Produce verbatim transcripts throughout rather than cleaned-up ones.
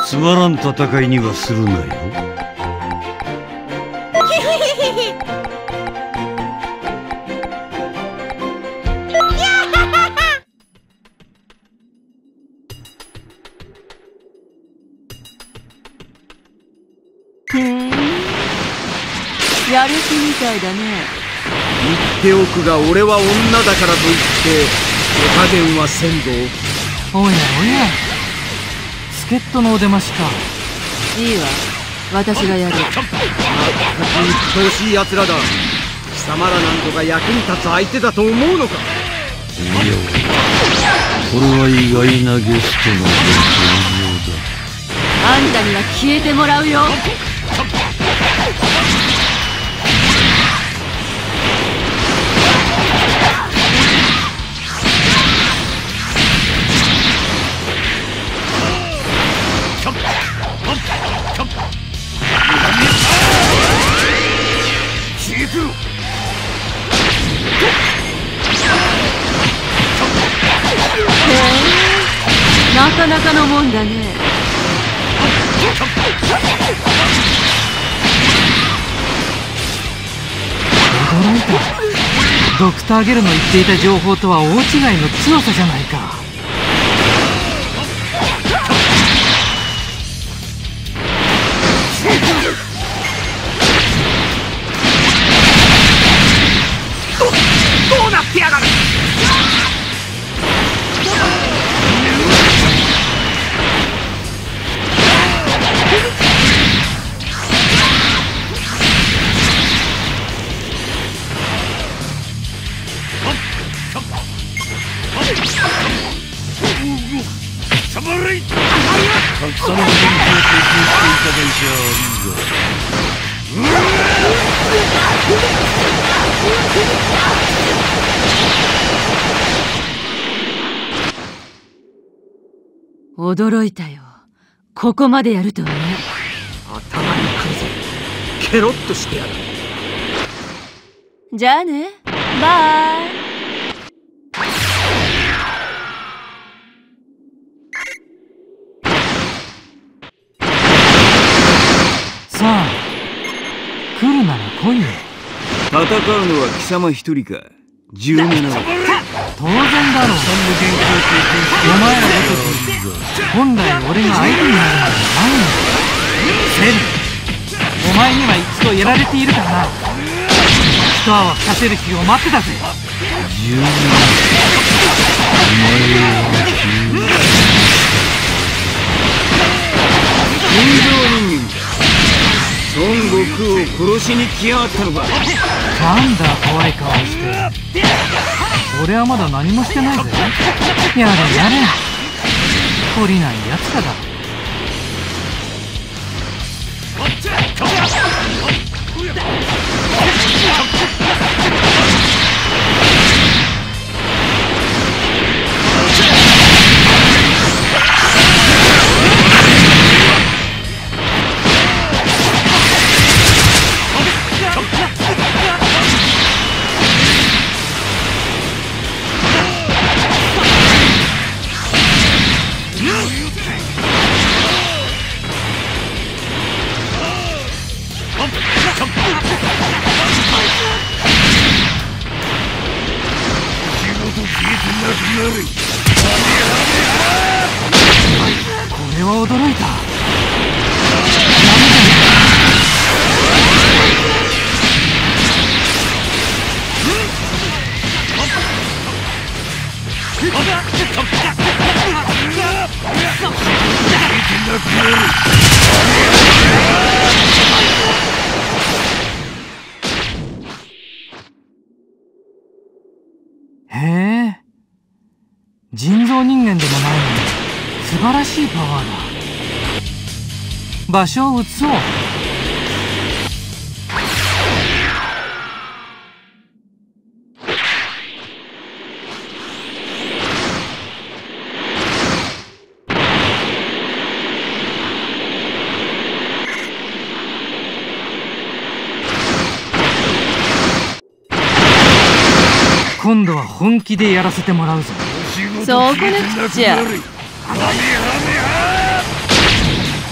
つまらん戦いにはするなよ。 やる気みたいだね。 言っておくが、俺は女だからといって手加減はせんぞ。 おやおや、助っ人のお出ましか。 いいわ、私がやる。 まったく鬱陶しい奴らだ。貴様らなんとか役に立つ相手だと思うのか。 いや、これは意外なゲストのご登場だ。 あんたには消えてもらうよ。なかなかのもんだね。 驚いた。ドクターゲルの言っていた情報とは大違いの強さじゃないか。 ど、どうなってやがる。 たくさんの勉強を提供していただいちゃありがとう。驚いたよ。ここまでやるとはね。 頭にくるぜ。ケロッとしてやる。 じゃあね、バイ。 さあ、来るなら来いよ。 戦うのは貴様一人か。じゅうななは当然だろう。お前らごとき本来俺が相手になるのはないんだ。セル、お前には一度やられているからな。一泡吹かせる日を待ってたぜ。 じゅうなな、お前は人造人間だ。孫悟空を殺しに来やがったのか。 なんだ怖い顔して。俺はまだ何もしてないぜ。やれやれ、懲りないやつらだ。これは驚いた。へえ、人造人間でもないのに素晴らしいパワーだ。場所を移そう。今度は本気でやらせてもらうぞ。 そうこなくっちゃ。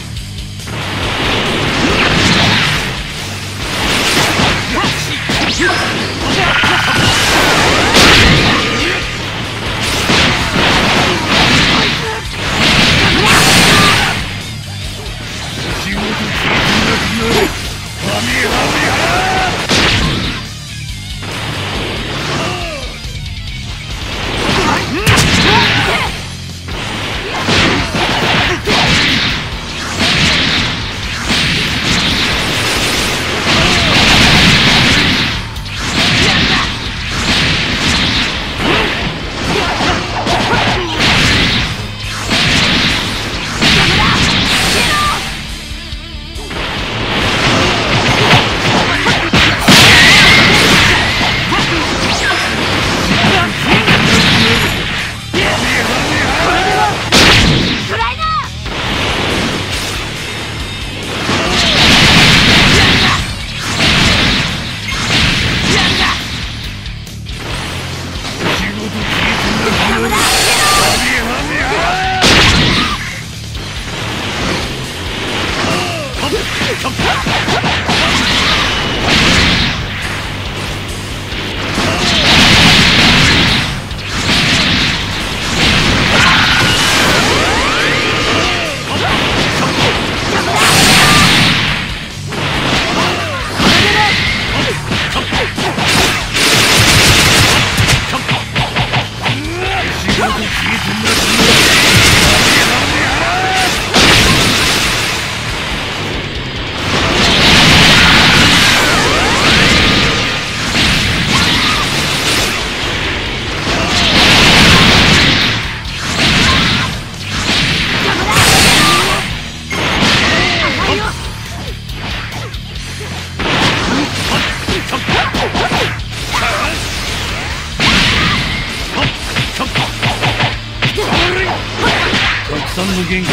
たくさんの元気を提供していただいて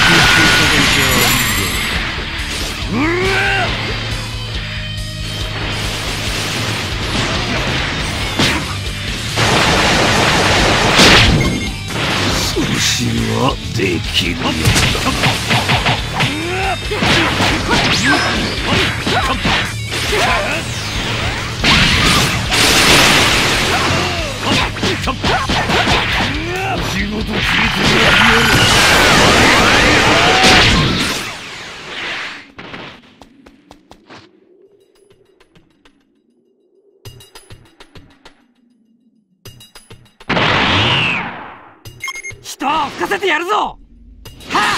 ありがとう。うわ少しはできるようだ。仕事聞いてやるよ。 人を吹かせてやるぞ。はあ、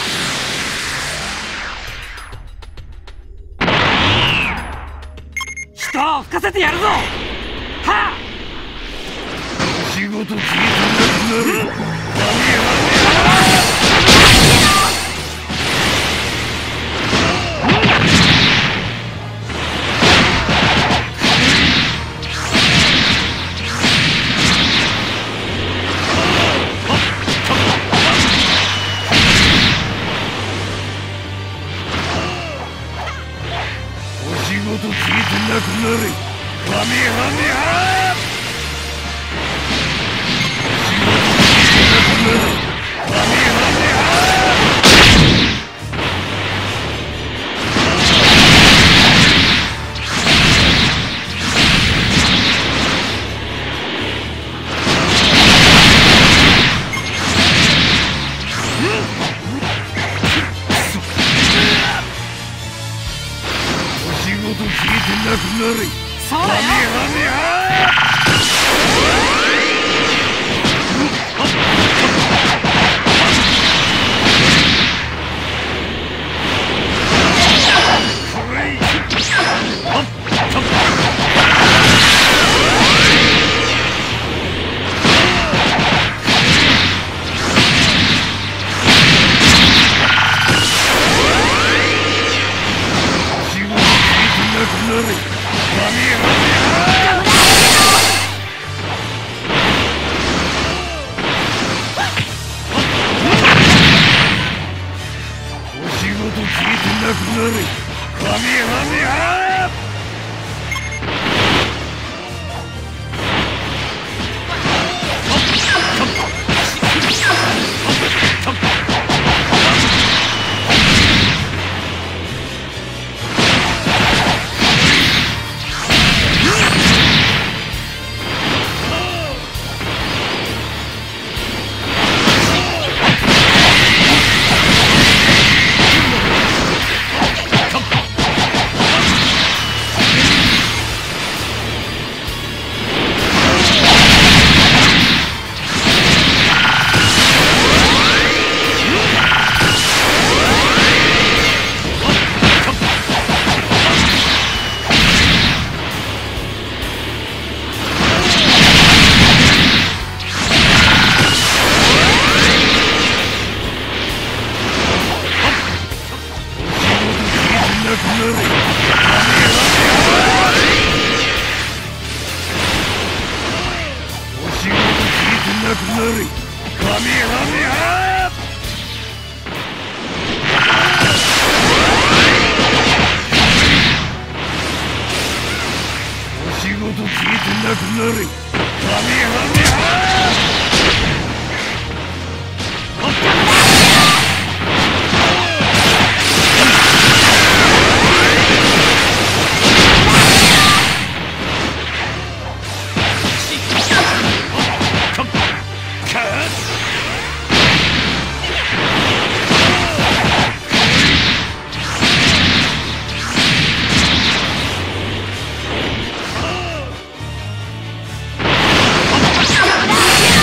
人を吹かせてやるぞ。はあ、 仕事聞いてなくなる。仕事聞いてなくなれ。カメハメハ。仕事聞いてなくなれ。 そうだよ。 Yeah!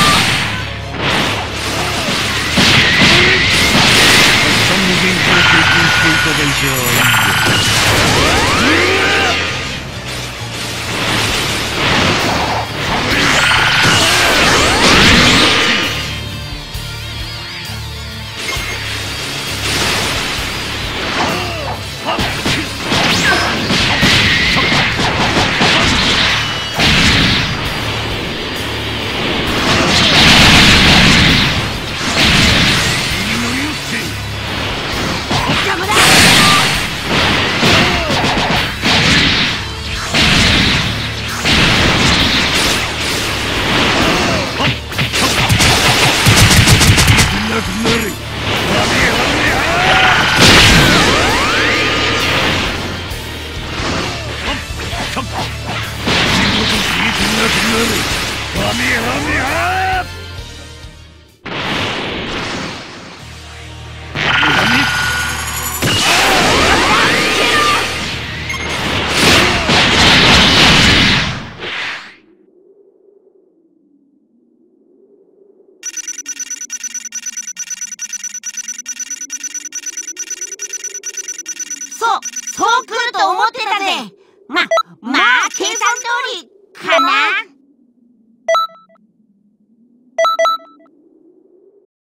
そうそう来ると思ってたぜ。ままあ計算通りかな。